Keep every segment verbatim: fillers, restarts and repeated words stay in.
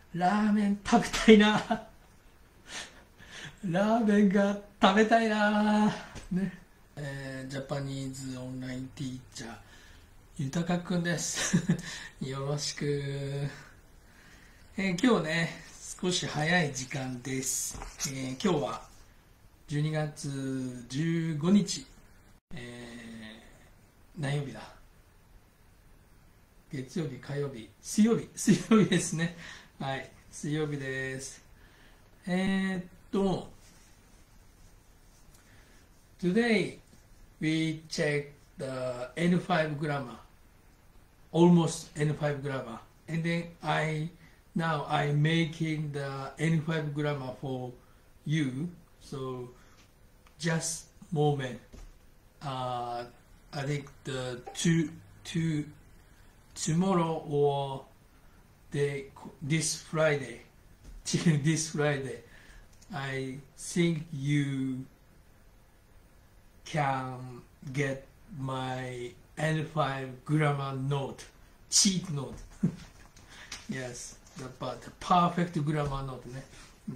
ラーメン食べたいなラーメンが食べたいなね、えー、ジャパニーズオンラインティーチャーゆたかくんですよろしく、えー、今日ね少し早い時間です、えー、今日はじゅうにがつじゅうごにち、えー、何曜日だ、月曜日、火曜日、水曜日、水曜日ですね。はい、水曜日です。えー、っと、Today we check theエヌファイブ grammar, almostエヌファイブ grammar, and then I now I'm making theエヌファイブ grammar for you. So just moment. Uh, I think the two two. Tomorrow or the, this Friday, this Friday, I think you can get my N five grammar note, cheat note. Yes, the, but the perfect grammar note. Mm.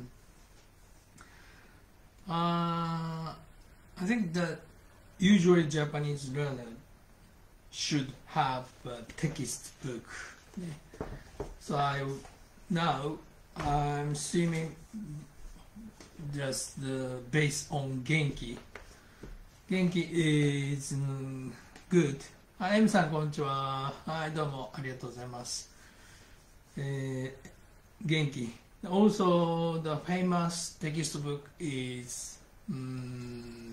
Uh, I think that usually Japanese learner should have a textbook. So I now I'm swimming just the based on Genki. Genki is mm, good. はい、エムさんこんにちは。はい、どうもありがとうございます。えー、元気。Also the famous textbook is、うん、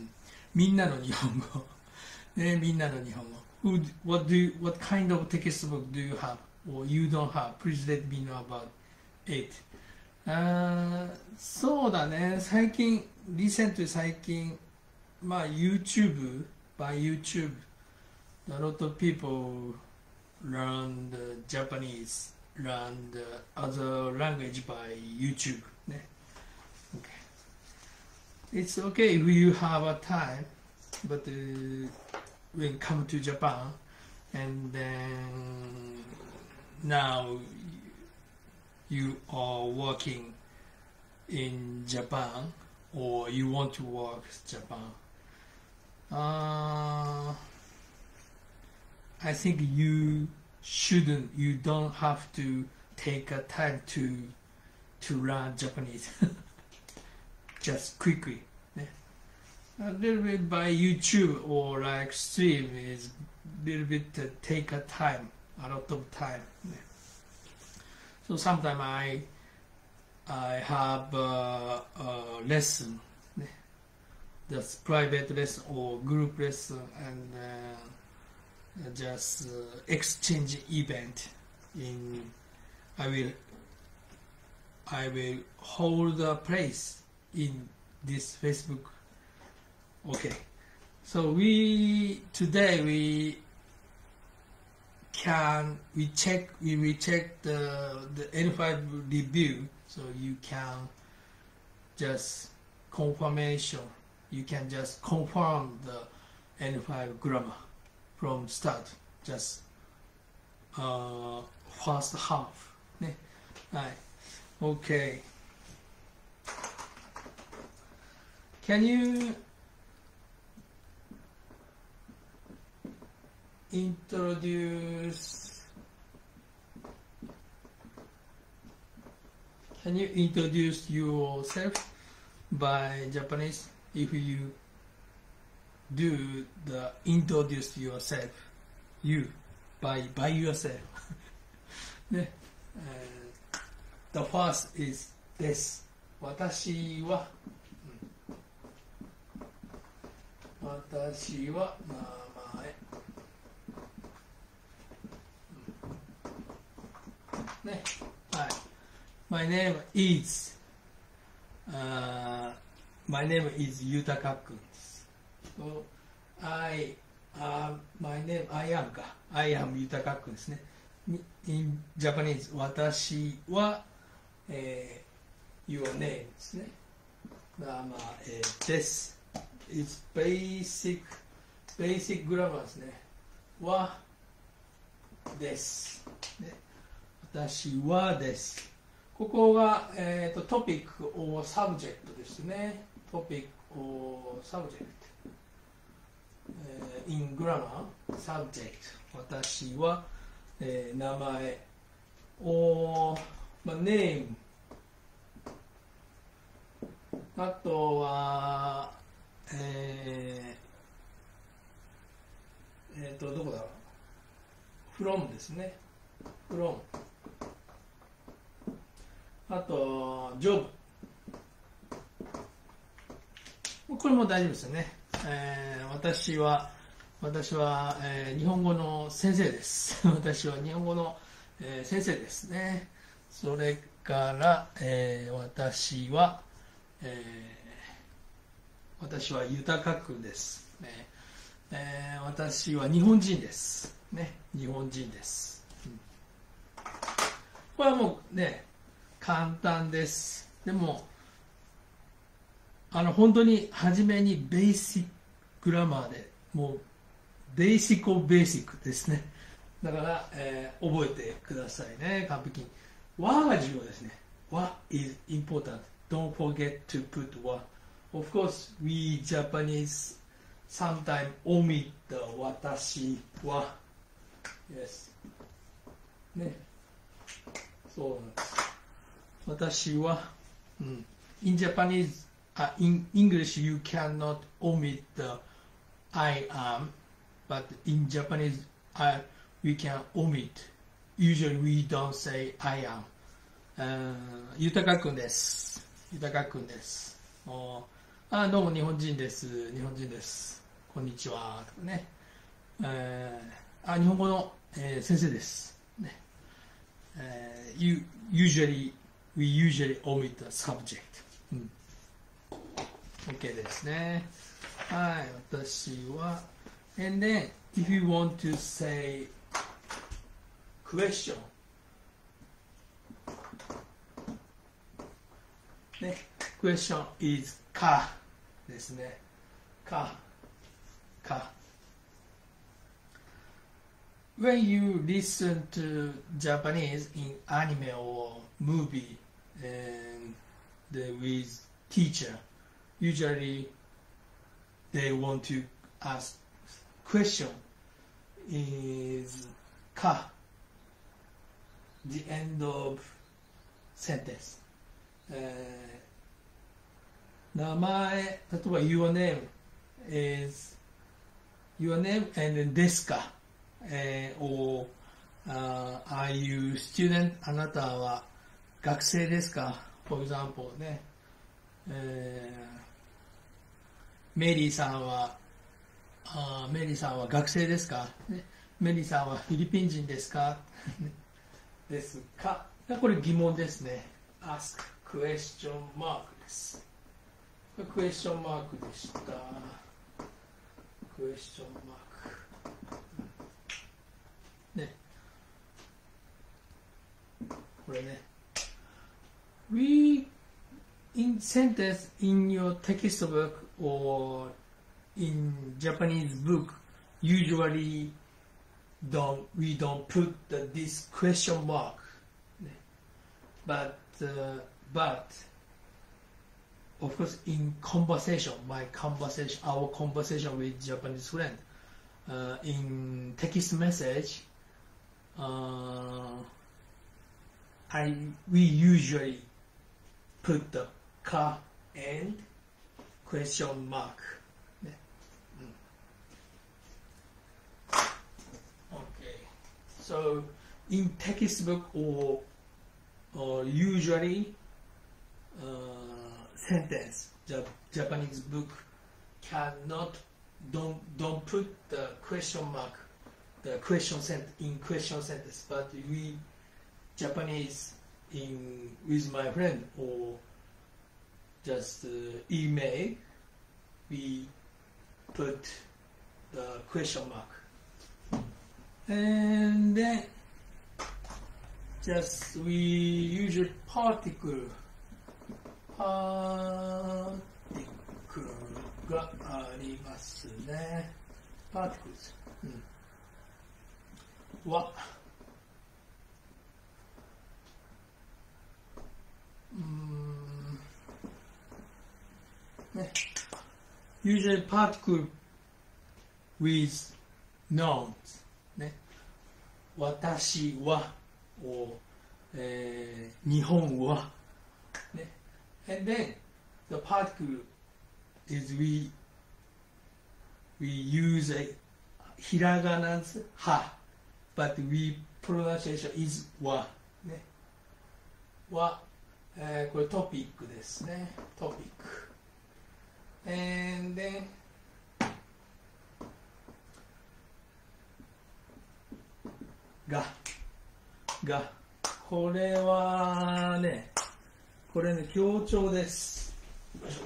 みんなの日本語。ね、みんなの日本語。Who, what do you, what kind of textbook do you have or you don't have? Please let me know about it. あそうだね、最近、リセント最近、まあ YouTube, by YouTube, a lot of people learn the Japanese, learn the other language by YouTube. ね okay. It's okay if you have a time, but uh, when come to Japan and then now you are working in Japan or you want to work in Japan, uh, I think you shouldn't, you don't have to take a time to to learn Japanese just quickly. A little bit by YouTube or like stream is a little bit uh, take a time, a lot of time. So sometimes I I have a, a lesson, that's private lesson or group lesson, and uh, just uh, exchange event. In I will I will hold a place in this Facebook. Okay, so we today we can we check we will check the the N five review, so you can just confirmation you can just confirm the N five grammar from start, just uh, first half ね、はい、okay. Can you introduce can you introduce yourself by Japanese? If you do the introduce yourself, you by by yourself ね、uh, the first is this. 私は、うん、私は名前ね、はい。My name is、uh, My name is ゆたかくんです。So, I, uh, my name, I am か。I am ゆたかくんですね。In Japanese、私は、えー、your name ですね。名前、えー、です。It's basic, basic grammar ですね。は、です。ね、私はです。 ここが、えー、とトピック or subject ですね。トピック or subject、えー、in grammar subject 私は、えー、名前 or、まあ、name あとはえー、えー、とどこだろう from ですね from あと、ジョブ。これも大丈夫ですよね。えー、私は、私は、えー、日本語の先生です。私は日本語の、えー、先生ですね。それから、えー、私は、えー、私は豊君です、ねえー。私は日本人です。ね、日本人です。うん、これはもうね、簡単です。でもあの本当に初めにベーシックグラマーでもうベーシックベーシックですね。だから、えー、覚えてくださいね。完璧に。和が重要ですね。和 is important. Don't forget to put 和。Of course, we Japanese sometimes omit the 私は。Yes. ね。そうなんです。私は、うん、in Japanese, uh, in English you cannot omit the I am, but in Japanese uh, we can omit. Usually we don't say I am. Uh, 豊君です。豊君です。おあどうも日本人です。日本人です。こんにちは。とかね。えー、あ日本語の、えー、先生です。ね。えー、you, usually we usually omit the subject、うん、OK ですね。はい、私は and then if you want to say question ね、question is かですね。かかWhen you listen to Japanese in anime or movie and the, with teacher, usually they want to ask question is か the end of sentence、えー、名前例えば your name is your name and then ですかえー、or、uh, are you student あなたは学生ですか for example ね、えー、メリーさんはあメリーさんは学生ですか、ね、メリーさんはフィリピン人ですかですかこれ疑問ですね ask question mark ですクエスチョンマークでしたクエスチョンマークね、これね We in sentence in your textbook or in Japanese book usually don't we don't put the, this question mark but uh, but of course in conversation my conversation our conversation with Japanese friend uh, in text message Uh, I we usually put the か and question mark、ねうん、Okay. So in textbook or, or usually uh, sentence the Japanese book cannot don't don't put the question mark the question sent in question sentence, but we Japanese in with my friend or just uh, email we put the question mark and then just we usually particle particle がありますね particles、うんはね。usually particle with nouns ね。私は、or、えー、日本は、ね。and then the particle is we we use a ひらがなですは but we pronunciation is わね。は、えー、これトピックですね。トピック。and then ががこれはね、これね強調です。よいしょ。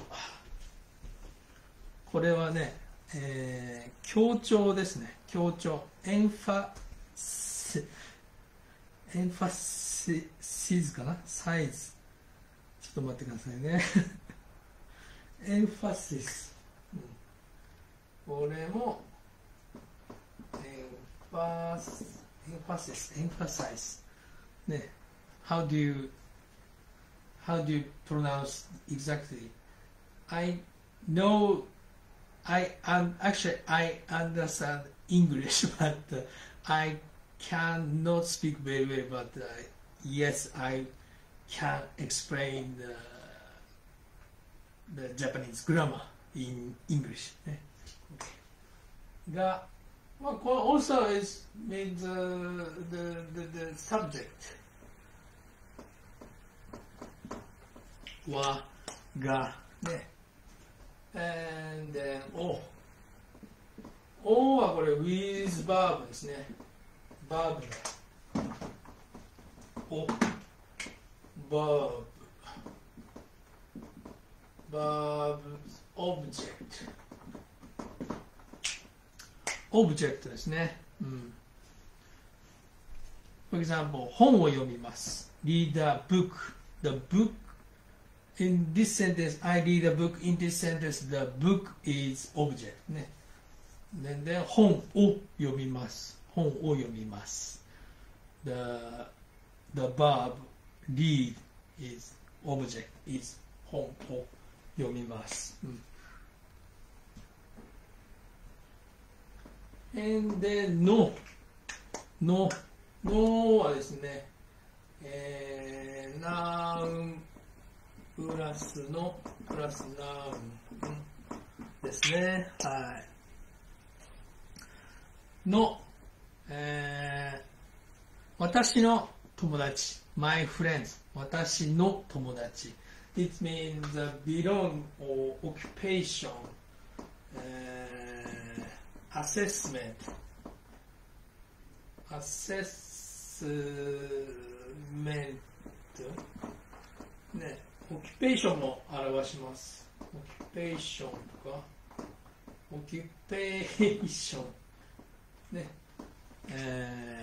これはね、えー、強調ですね。強調。エンファシエンファシシズかな、サイズ。ちょっと待ってくださいね。エンファシス。うん、これもエンファスエンファシス、エンファサイズ。ね。How do you how do you pronounce exactly? I know I um, actually I understand English, but uh, I cannot speak very well. But uh, yes, I can explain the the Japanese grammar in English. Okay. が、まあ、これ also is means uh, the, the the subject はがね。and then O O はこれ with verb ですね。verb の O verb verb object オブジェクトですね。うん。For example 本を読みます。read the book. The book in this sentence, I read a book. In this sentence, the book is object ね。で、本を読みます。本を読みます。The the verb read is object is 本を読みます。うん。and then no no no はですね、えー、ナウンプラスのプラスナウンですね。はい。の、えー、私の友達 my friends 私の友達 it means the belong or occupation、えーassessment assessment ね、オキュペーションも表します。オキュペーションとかオキュペーションね、え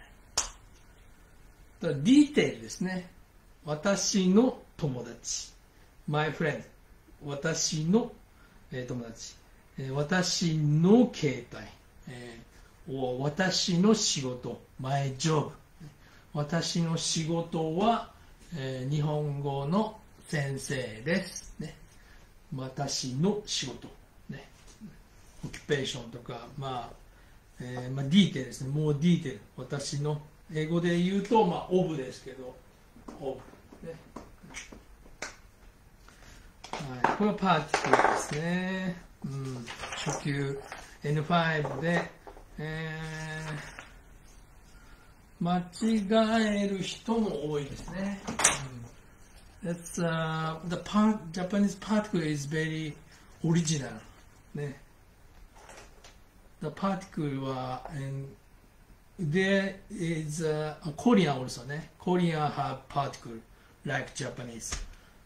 ー、ディテールですね。私の友達 my friend 私の、えー、友達、私の携帯、えー、私の仕事 my job 私の仕事は、えー、日本語の先生です、ね、私の仕事、ね、オキュペーションとか、まあえーまあ、ディーテールですね。もうディーテール私の英語で言うと、まあ、オブですけどオブ、ね、はい、これはパーティクルですね。うん、初級 エヌファイブ で、えー、間違える人も多いですね。うん、That's, uh, the part, Japanese particle is very original. ね。The particle は、and there is a Korean also ね。Korean have particle like Japanese.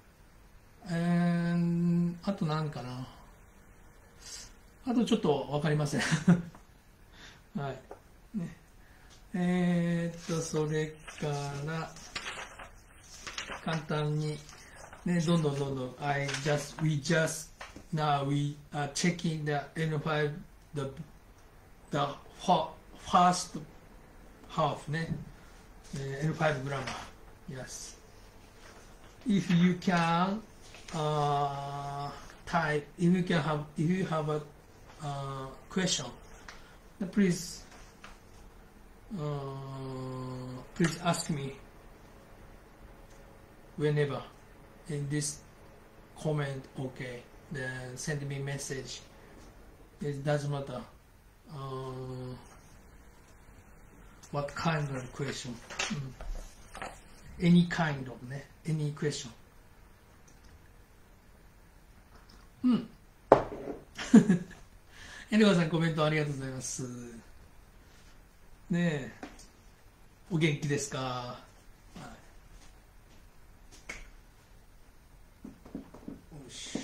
And あと何かな。あとちょっと分かりません。はい。ね、えー、っと、それから、簡単に、ね、どんどんどんどん、I just, we just, now we are checking theエヌファイブ, the, the first half ね、エヌファイブ grammar. Yes. If you can, uh, type, if you can have, if you have a uh, question, please, uh, please ask me whenever in this comment. Okay, then send me message. It doesn't matter uh, what kind of question, mm. any kind of ね、any question. うん。エリコさんコメントありがとうございます。ねえ、お元気ですか？はい、よし。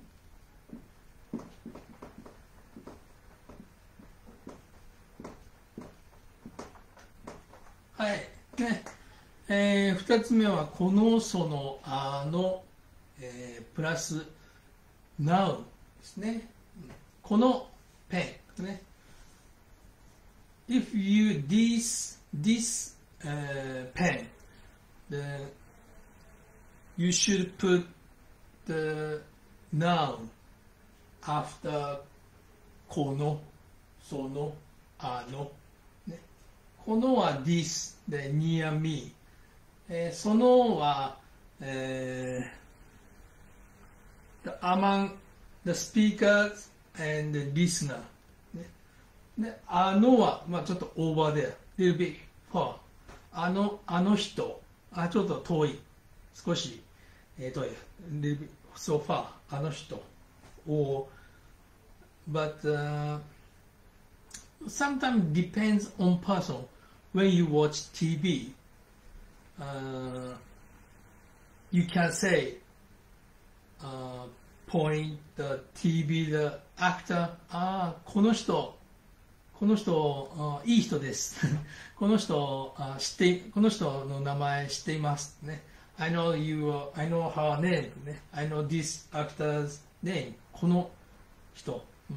はい。ね。えー、二つ目は、この、その、あの、えー、プラス、now ですね。このペンね。If you this this、uh, pen, then you should put the noun after この、その、あの。ね、このは this で near me、えー、そのは、えー、the among the speakers and the listener、ね、であのは、まあ、ちょっとオーバーで little bit far、 あのあの人、あちょっと遠い、少し、えー、遠い little bit so far、 あの人 or but、uh, sometimes depends on person. When you watch T V、uh, you can say、uh, point the T V the actor、 ああこの人この人いい人ですこの人あ知ってこの人の名前知っていますね。 I know you I know her name ね。 I know this actor's name。 この人、うん、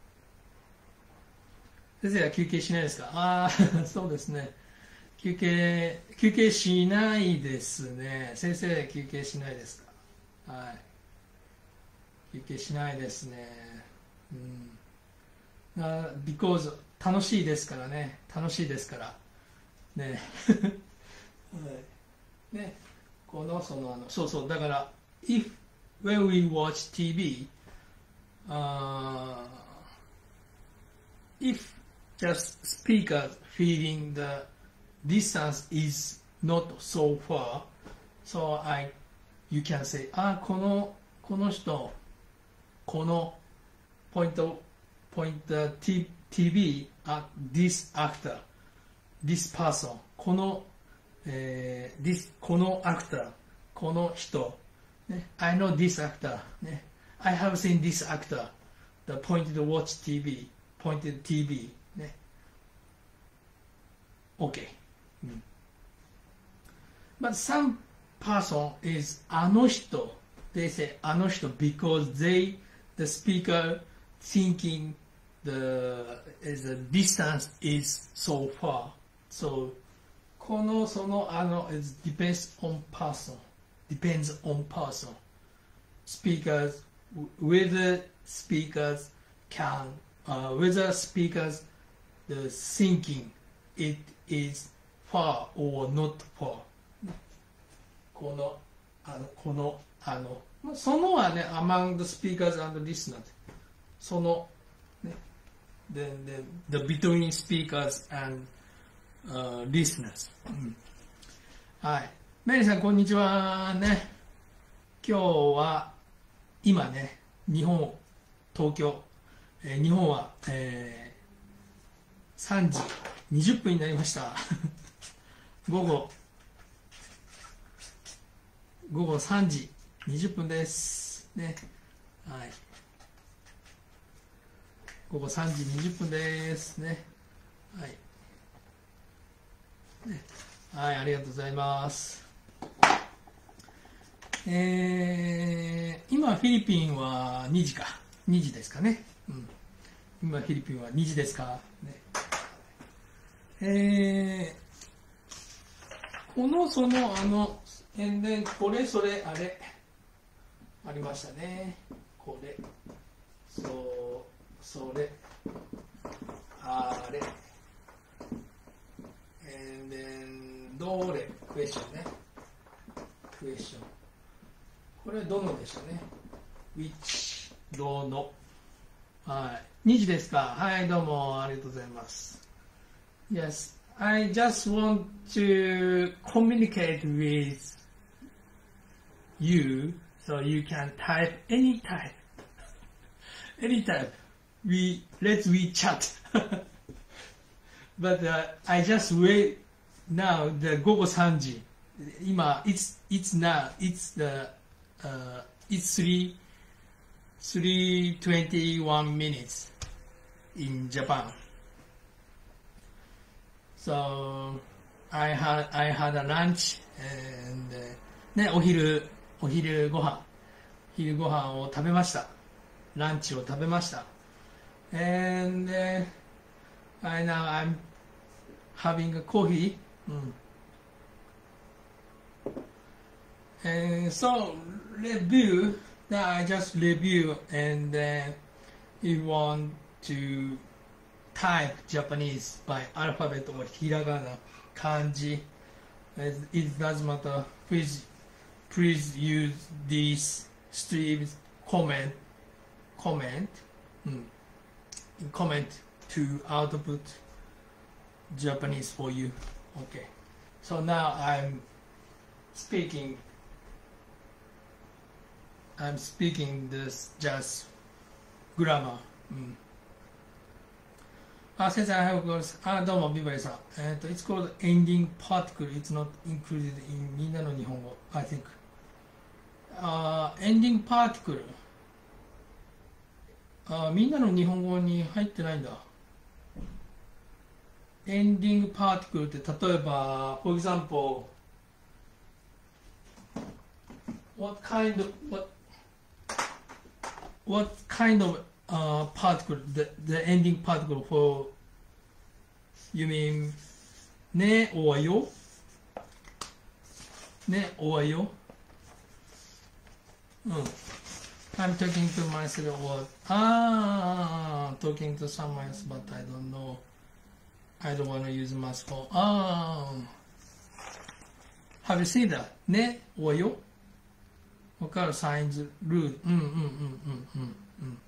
先生は休憩しないですか？ああそうですね、休憩休憩しないですね。先生休憩しないですか？はい、休憩しないですね。うん。Uh, because 楽しいですからね。楽しいですから。ね。ね。この、その、あの、そうそう。だから、if, when we watch T V、uh, if just speaker feeling the distance is not so far, so I, you can say, あ、この、この人、このポイント、ポイント T V at this actor, this person、この、えー、this このアクター、この人、ね、I know this actor、ね、I have seen this actor, the pointed watch T V, pointed T V、ね、OK、うん。But some person is あの人、they say あの人 because they the speaker thinking the, the distance is so far. So, この、その、あの、it depends on person. Depends on person. Speakers, whether speakers can, uh, whether speakers the thinking it is far or not far. この、あの、この、あの、そのはね、among the speakers and the listeners。その、ね、then, then, the between speakers and、uh, listeners、うん。はい。メリーさん、こんにちは。ね。今日は、今ね、日本、東京、えー、日本は、えー、さんじにじゅっぷんになりました。午後、午後さんじにじゅっぷんですね。はい。午後さんじにじゅっぷんですね。はい。ね、はい、ありがとうございます。えー、今フィリピンはにじか。にじですかね。うん。今フィリピンはにじですか。ね。えー、この、その、あの、変電、これ、それ、あれ、ありましたね。 これ、そうそれ、あれ、and then どれ、クエスチョンね、クエスチョン、これはどのでしょうね、which どの、はい、にじですか、はい、どうもありがとうございます。Yes, I just want to communicate with you, so you can type any type, any type. We let's we chat. But uh, I just wait now. The 午後さんじ。今 it's it's now it's the uh, it's three three twenty one minutes in Japan. So I had I had a lunch and、uh, ね、お昼お昼ご飯昼ご飯を食べました。ランチを食べました。And、uh, I now I'm having a coffee. うん。And so review that I just review and、uh, you want to type Japanese by alphabet or hiragana, kanji. It doesn't matter. Please, please use these streams. Comment, comment, mm, comment to output Japanese for you. Okay. So now I'm speaking. I'm speaking this just grammar. Mm. あ、先生、おはようございます。あ、どうも、ビバリーさん。えっ、ー、と、It's called ending particle. It's not included in みんなの日本語。I think. あ、ending particle. あ、みんなの日本語に入ってないんだ。ending particle って例えば、for example, what kind of, what, what kind of、uh, particle, the, the ending particle for, you mean, ね、or よね、or ようん。I'm talking to myself or, ah, talking to someone else, but I don't know. I don't want to use mask for, ah. Have you seen that? ね、or よわかるサインズ、ルール。うんうんうんうんうん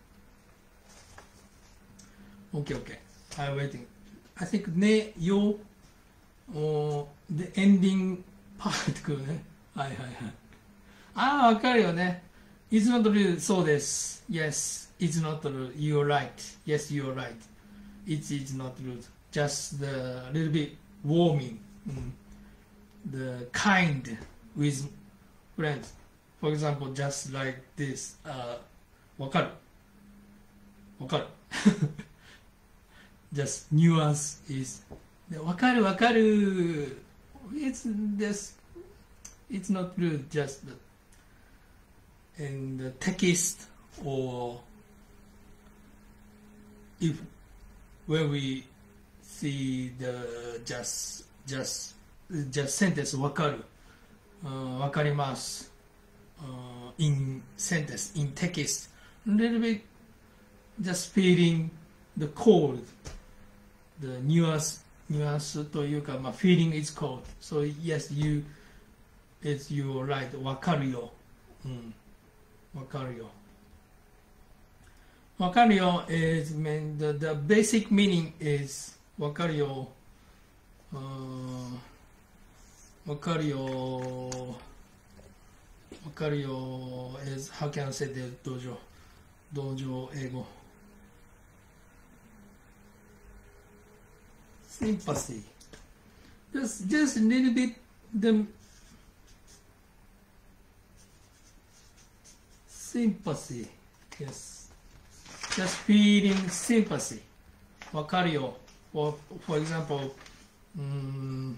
うん。OK, OK. I'm waiting. I think ね、よ、お、the ending particle ね。はいはいはい。ああ、わかるよね。It's not true. そうです。Yes, it's not true. You're right. Yes, you're right. It is not true. Just the little bit warming. うん、the kind with friends. For example, just like this. あ、わかる。わかる。Just nuance is. わかるわかる。It's this. It's not true. Just the, in the text or if when we see the just just just sentence わかる。わかります。Uh, in sentence, in text, a little bit just feeling the cold, the nuance, nuance というか、まあ、feeling is cold. So yes, you, it's you're right. わかるよ。うん。わかるよ。わかるよ is mean the the basic meaning is わかるよ。わかるよ。わかるよ is how can I say that 道場道場英語 sympathy just just a little bit the sympathy yes just feeling sympathy わかるよ for, for example、um,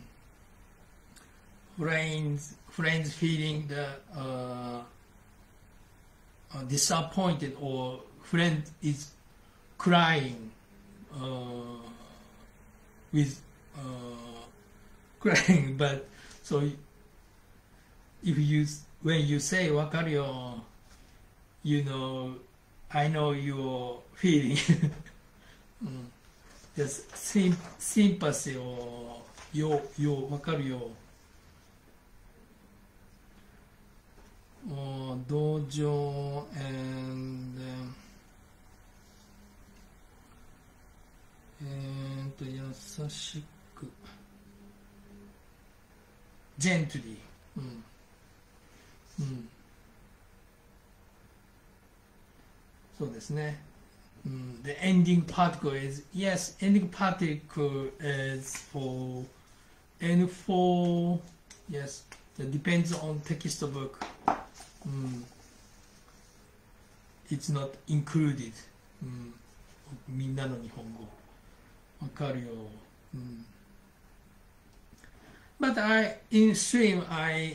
friends friends feeling the uh, uh, disappointed or friend is crying uh, with uh, crying but so if you when you say わかるよ you know I know your feeling. うん、yes, sim sympathy をよよわかるよ。お同情 and えーっと優しく gently うんうんそうですね。Mm, the ending particle is yes. Ending particle is for and for yes. That depends on textbook. Mm, it's not included. Mm, みんなの日本語わかるよ。Mm. But I in stream I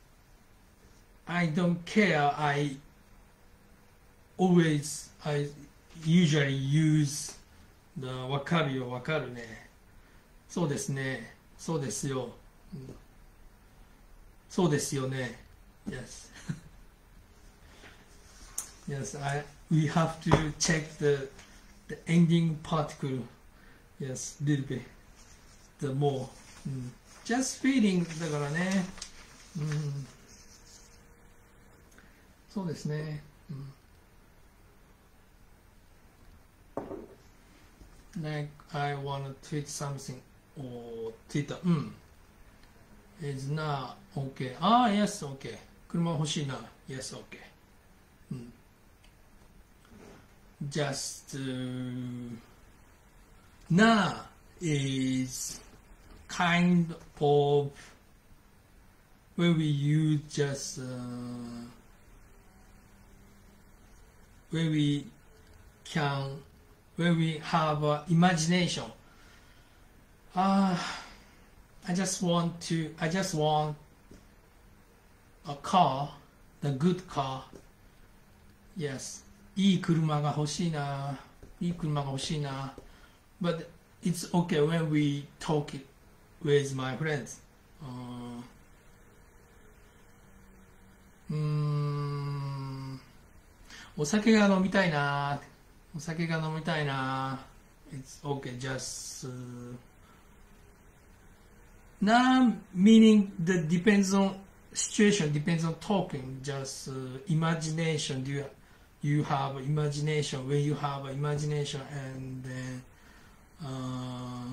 I don't care. I always I usually use the わかるよわかるねそうですねそうですよ、うん、そうですよね yes yes I we have to check the the ending particle yes little bit the more、うん、just feeling だからね、うん、そうですね、うん、like I want to tweet something or Twitter うん is not okay ああ yes okay 車欲しいな yes okay うん just uh, na is kind of where we use just uh, where we can where we have uh, imagination. Ah, uh, I just want to. I just want a car, the good car. Yes, いい車が欲しいな。いい車が欲しいな。But it's okay when we talk it with my friends. うーん。お酒が飲みたいな。お酒が飲みたいな。It's okay, just uh, now meaning that depends on situation, depends on talking. Just uh, imagination. Do you you have imagination? When you have imagination, and then uh,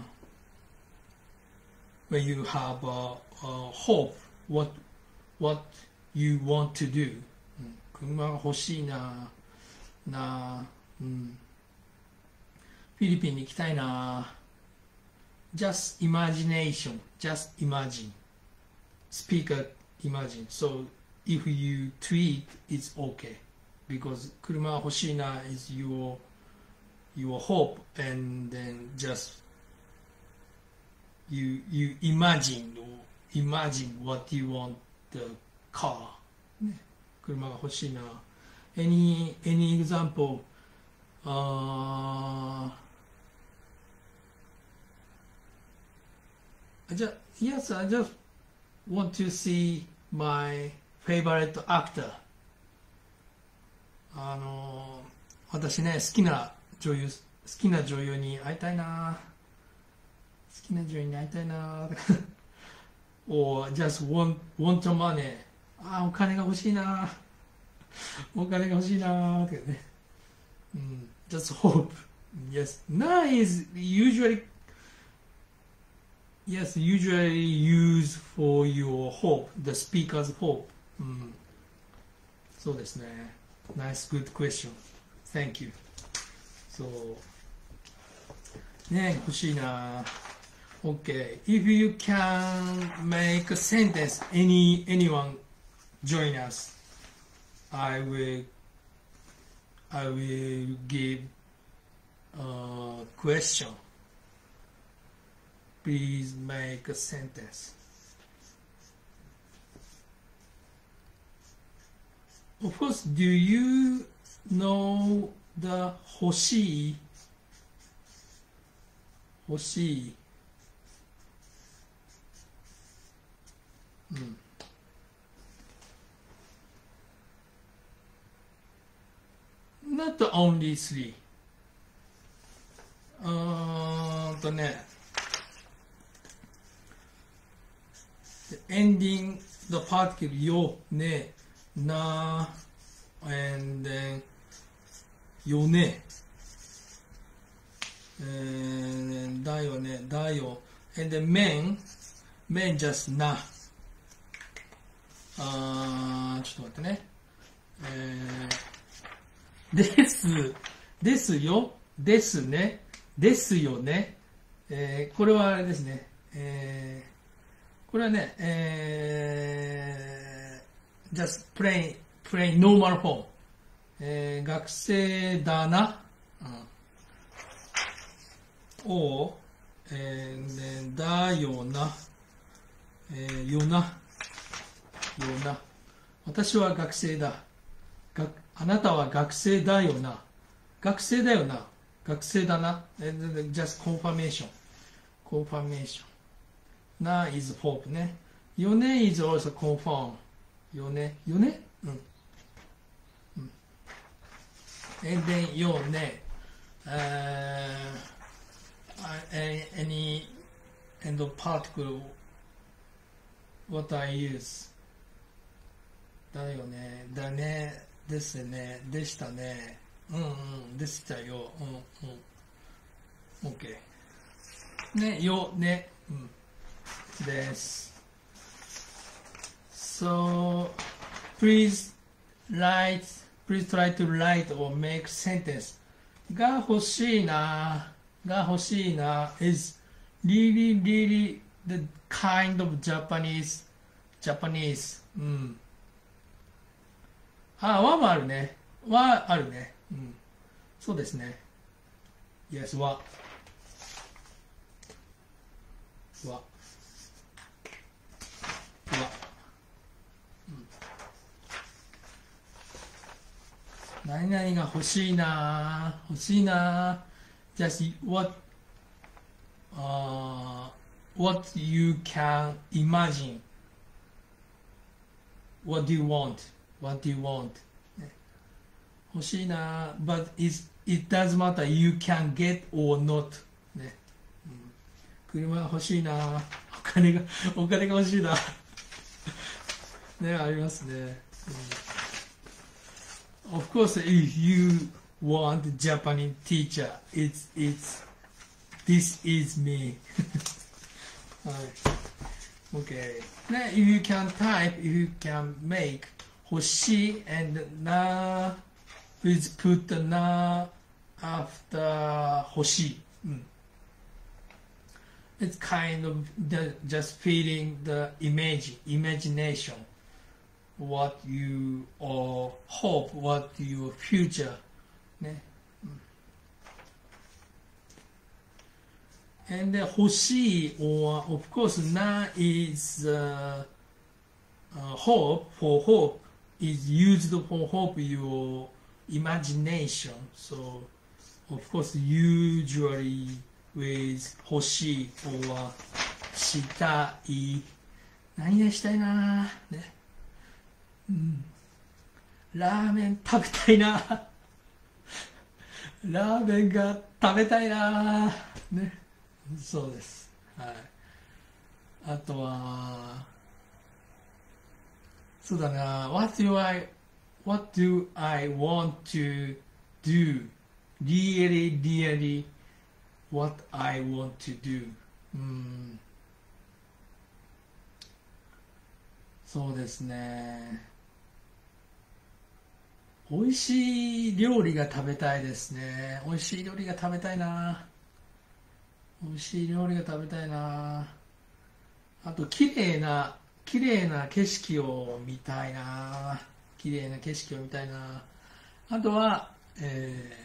when you have uh, uh, hope, what what you want to do. 車が欲しいな。な。うん、フィリピンに行きたいな。Just imagination, just imagine. Speaker imagine. So if you tweet, it's okay. Because 車欲しいな is your, your hope, and then just you, you imagine, imagine what you want the car. ね、車が欲しいな。Any, any example? Uh, I just, yes, I just want to see my favorite actor. あの私ね好きな女優好きな女優に会いたいな好きな女優に会いたいなor just want want money ああお金が欲しいなお金が欲しいなってね、うん、just hope yes na is usually yes usually used for your hope the speaker's hope、うん、そうですねNice, good question. Thank you. So, ね、欲しいな。Okay. If you can make a sentence, any anyone join us. I will. I will give a question. Please make a sentence. Of course, do you know the 欲しい欲しいうん not only three. うーんとね、ending the particle よ、ね、な、and then よね、and then だよね、だよ、and then 面、面 just な。あー、ちょっと待ってね。えー、です、ですよ、ですね、ですよね。えー、これはあれですね。えー、これはね、えー、just plain, plain normal form。えー、学生だな。うん、を、えー、だよな。えー、よな。よな。私は学生だ。があなたは学生だよな。学生だよな。学生だな。just confirmation. confirmation. な is hope ね。よね is also confirm. よね。よねうん。うん。and then よね。Uh, any end of particle what I use だよね、だね、ですね、でしたね、うんうん、でしたよ、うんうん、OK。ね、よ、ね、うん、です。So, please write, please try to write or make sentence が欲しいな、が欲しいな is really, really the kind of Japanese, Japanese, うん。あ、和もあるね。和あるね。うん。そうですね。Yes、和。和。和。うん。何々が欲しいな欲しいな just what, uh, what you can imagine. What do you want?What do you want? 欲しいな but it, it does matter you can get or not ね、うん、車が欲しいなお金がお金が欲しいなね、ありますね、うん、Of course if you want Japanese teacher it's, it's this is me はい OK ね、if you can type if you can make欲しい and な please put な after 欲しい、うん、it's kind of the, just feeling the image imagination what you or hope what your future ね、うん、and 欲しい or of course な is、uh, uh, hope for hope is used for hope your imagination. So, of course, usually with 欲しい or したい。何がしたいなね。うん。ラーメン食べたいなラーメンが食べたいなね。そうです。はい。あとは、そうだな、what do I, what do I want to do? Really, really, what I want to do? うん。そうですね。美味しい料理が食べたいですね。美味しい料理が食べたいな。美味しい料理が食べたいな。あと、綺麗な、綺麗な景色を見たいな綺麗な景色を見たいなあとは、え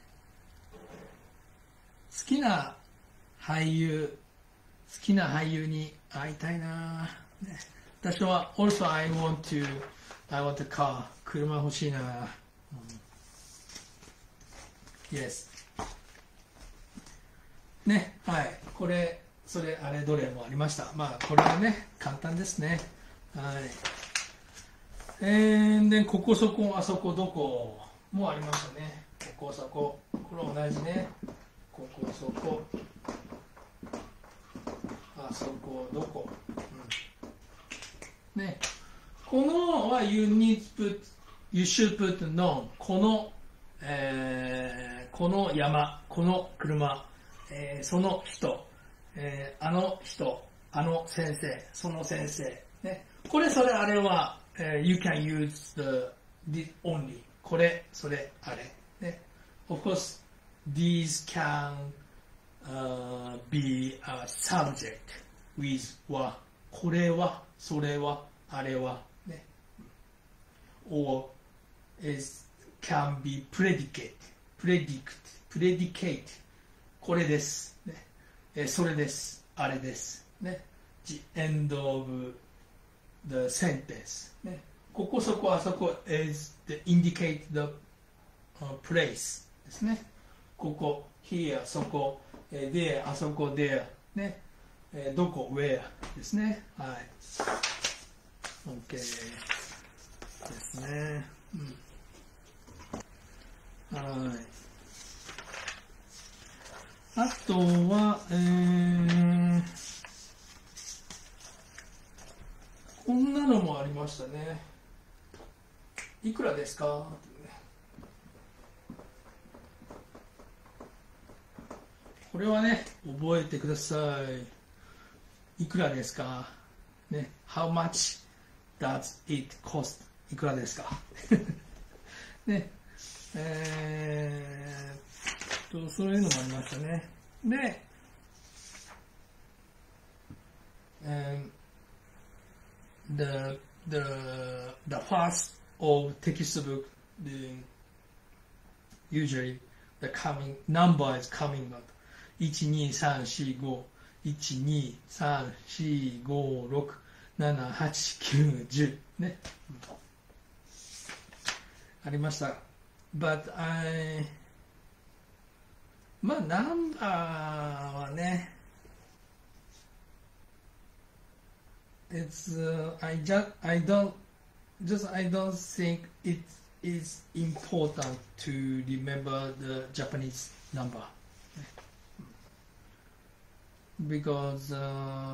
ー、好きな俳優好きな俳優に会いたいな、ね、私は also I want to I want a car 車欲しいな、うん、Yes ね、はいこれそれあれどれもありました。まあこれはね簡単ですね。はい。えー、でここそこあそこどこもありましたね。 こそこ、これ同じね。ここそこ、あそこどこ、うん、ね。このは you need to put, you should put non この、えー、この山、この車、えー、その人、えー、あの人、あの先生、その先生、ね。これそれあれは、えー、you can use the, the only これそれあれ、ね。Of course, these can uh, be a subject with はこれはそれはあれはね。or is can be predicate, predict, predicate これです、ね。えそれですあれですね。The end of the sentence ね。ここそこあそこ is the indicate the、uh, place ですね。ここ here そこ、えー、there あそこ there ね。えー、どこ where ですね。はい。OK ですね。うん、はい。あとは、えー、こんなのもありましたね。いくらですか？これはね、覚えてください。いくらですか？ね、How much does it cost? いくらですか？ね、えー、と、そういうのもありましたね。で、um, the, the, the first of textbook, the, usually the coming, number is coming up. いち、に、さん、し、ご、いち、に、さん、し、ご、ろく、なな、はち、きゅう、じゅうね。ありました。But I まあナンバーはね、It's uh, I just I don't just I don't think it is important to remember the Japanese number because、uh,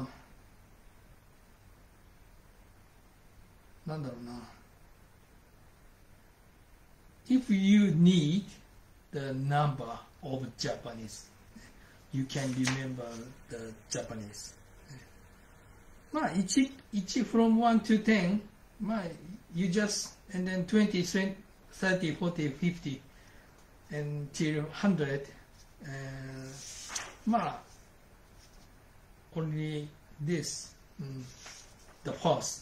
なんだろうな。If you need the number of Japanese, you can remember the Japanese. まあ、1, 1 from one to ten, まあ、you just, and then twenty, thirty, forty, fifty, until one hundred, uh, まあ、only this, um, the first.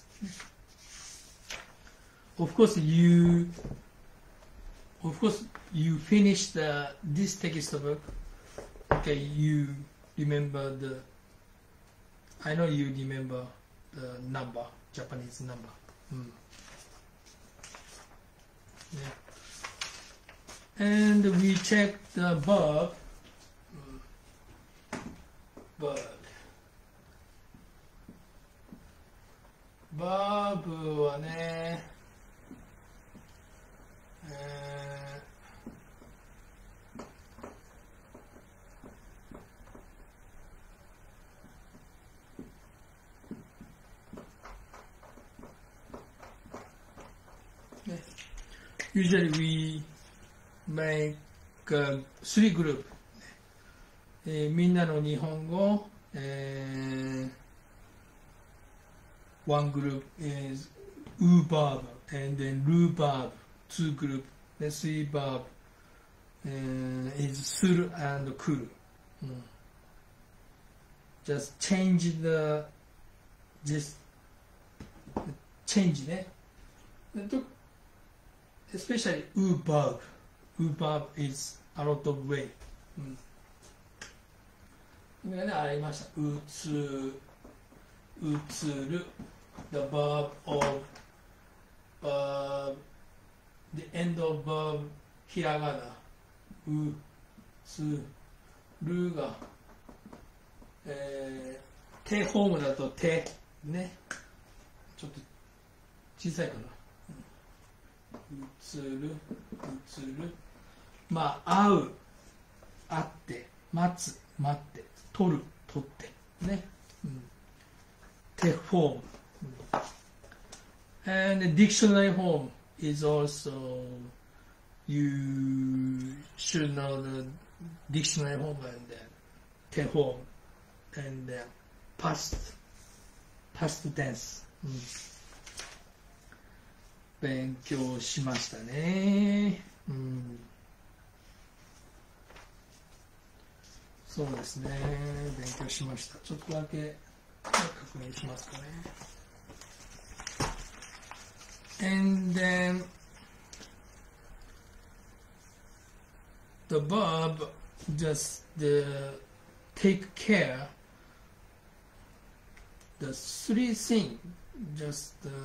Of course, you Of course, you finish the this textbook. Okay, you remember the. I know you remember the number, Japanese number. Mm. Yeah. And we check the verb. Mm. Verb. Verb はね。えーね、Usually we make、uh, three group、えー、みんなの日本語、えー、one group is u verb and then ru verb two group, the three verb uh, is suru and kuru. Mm. Just change the, just change it. Especially u verb. U verb is a lot of way. 今ね、ありました。うつ、うつる、the verb of verb the end of verb ひらがなうつるが、えー、手ホームだと手ねちょっと小さいかな、うん、うつるうつるまあ会う、会って、待つ、待って、取る、取ってね、うん、手フォーム、うん、and the dictionary form is also you should know the dictionary form and then 手フォーム and then past past tense、うん、勉強しましたね、うん、そうですね、勉強しました。ちょっとだけ確認しますかね。And then the verb just the take care, the three things just uh,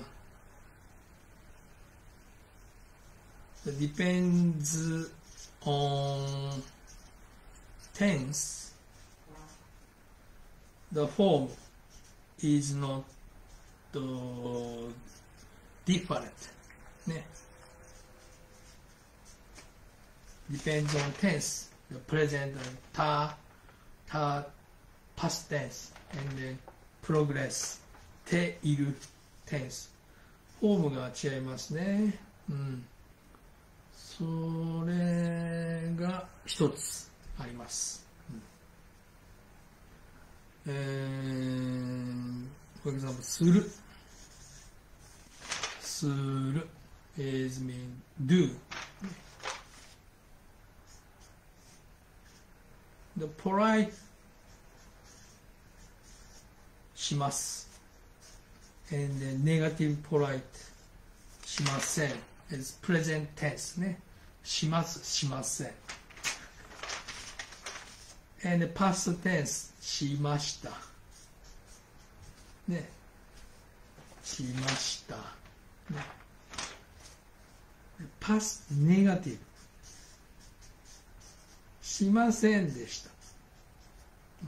it depends on tense. The form is not uh, different. ね。Depends on tense. The present, ta, ta, past tense, and then progress, ている tense。フォームが違いますね。うん。それが一つあります。うん、えー、for example, する。する is mean do. The polite します and the negative polite しません is present tense ね、しますしません and the past tense しましたね、しましたね、past negative しませんでした、うん、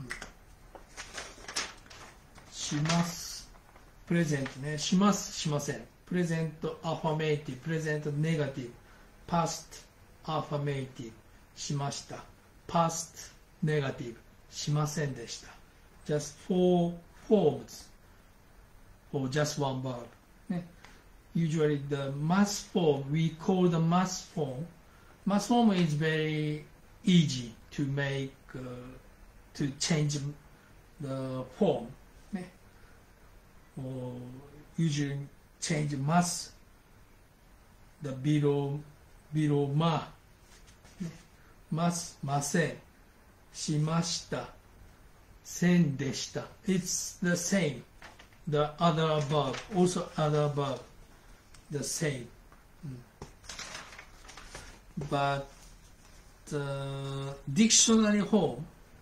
しますプレゼントね、しますしませんプレゼントアファメイティブプレゼントネガティブパストアファメイティブしましたパストネガティブしませんでした just four forms or just one verb ね usually the mass form we call the mass form mass form is very easy to make uh, to change the form ね or usually change mass the below below ま、ね、ますませんしましたせんでした it's the same the other verb also other verb the same、うん、but the dictionary form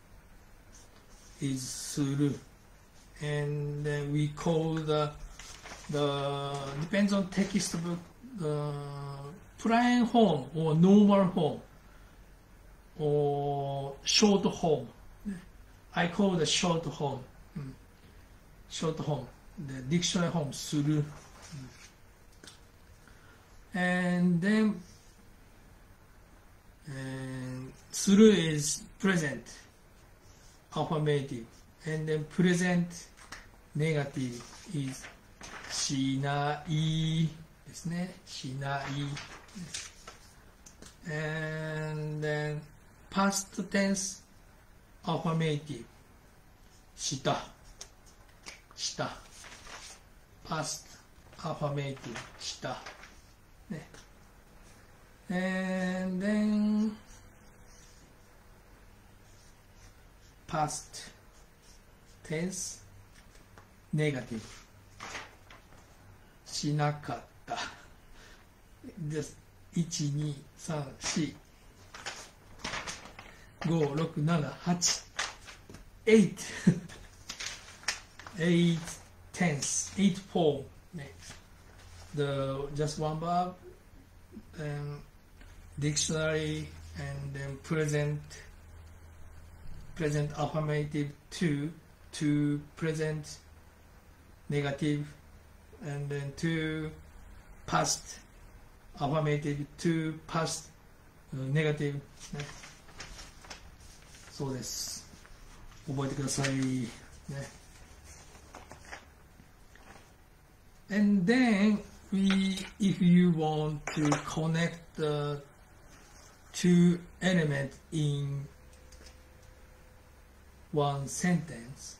is する and then we call the the depends on textbook the plain form or normal form or short form I call the short form、うん、short form the dictionary form する、うん、and then and する is present affirmative and then present negative is しないですねしない and then past tense affirmative したした past affirmative したねand then past tense negative しなかったいちにさんしごろくななはち eight eight tense eight form ね the just one verb and dictionary and then present present affirmative to to present negative and then to past affirmative to past ネガティブ、ね、そうです。覚えてください。ね。And then we, if you want to connect the two elements in one sentence,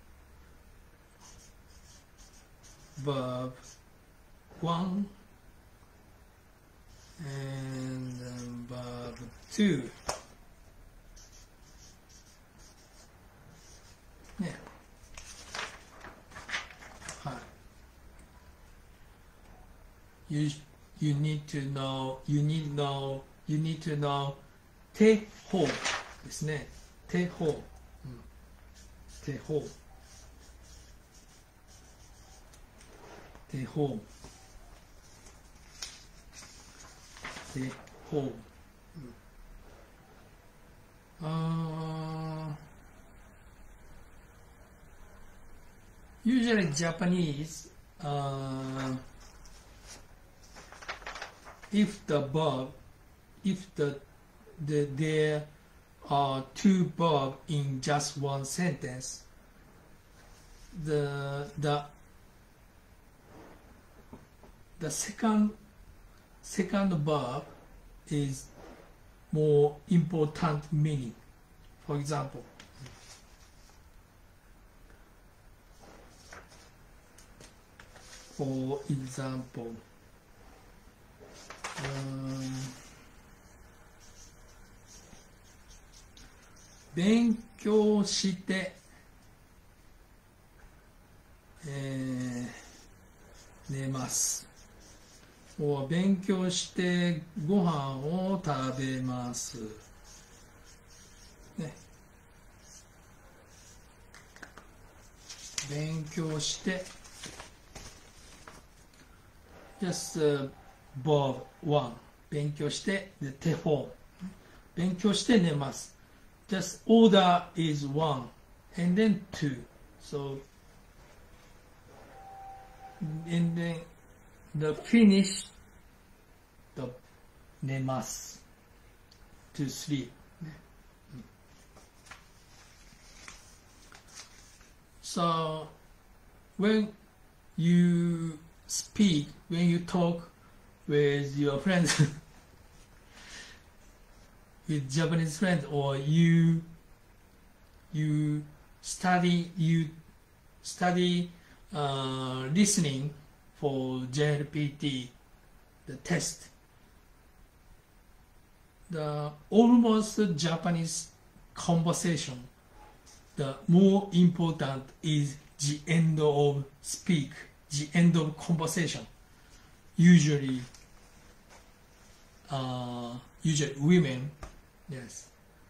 verb one and um, verb two. Yeah. Hi. You you need to know you need know you need to know 手法ですね。手法、うん、手法手法手法、うん、あー usually Japanese uh, if the verb if the, the there are two verbs in just one sentence, the the the second second verb is more important meaning. For example, for example, um, 勉強して、えー、寝ます。お勉強してご飯を食べます。ね。勉強して、just、uh, verb one 勉強してで手法勉強して寝ます。Just order is one and then two. So and then the finish the 寝ます to sleep. So when you speak, when you talk with your friends with Japanese friends, or you you study you study uh, listening for J L P T, the test, the almost Japanese conversation, the more important is the end of speak, the end of conversation. Usually, uh, usually women, yes.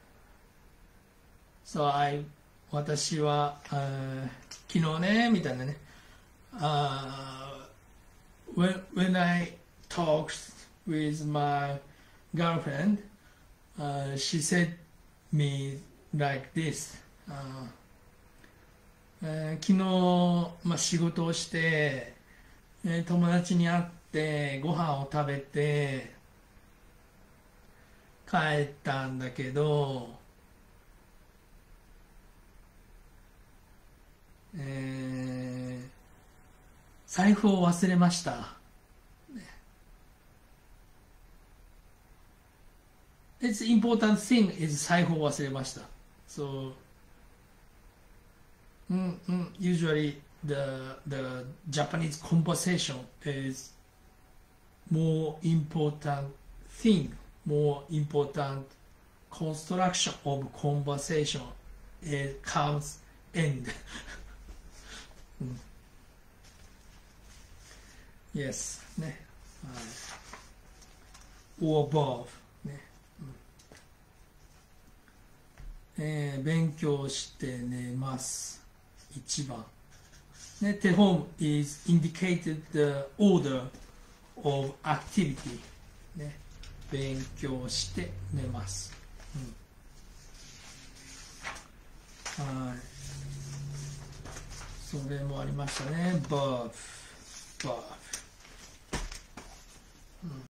So I, 私は、uh, 昨日ねみたいなね。Uh, when when I talked with my girlfriend, uh, she said me like this. Uh, uh, 昨日、まあ、仕事をして、えー、友達に会ってご飯を食べて帰ったんだけど、えー、財布を忘れました。It's important thing is 財布を忘れました。So, mm, mm, usually the the Japanese conversation is more important thing, more important construction of conversation. It comes end. mm. Yes, ね。はい。or above ね。えー、勉強して寝ます。一番。ね、手本 is indicated the order of activity。ね、勉強して寝ます。うん、はい。それもありましたね。verb。verb。うん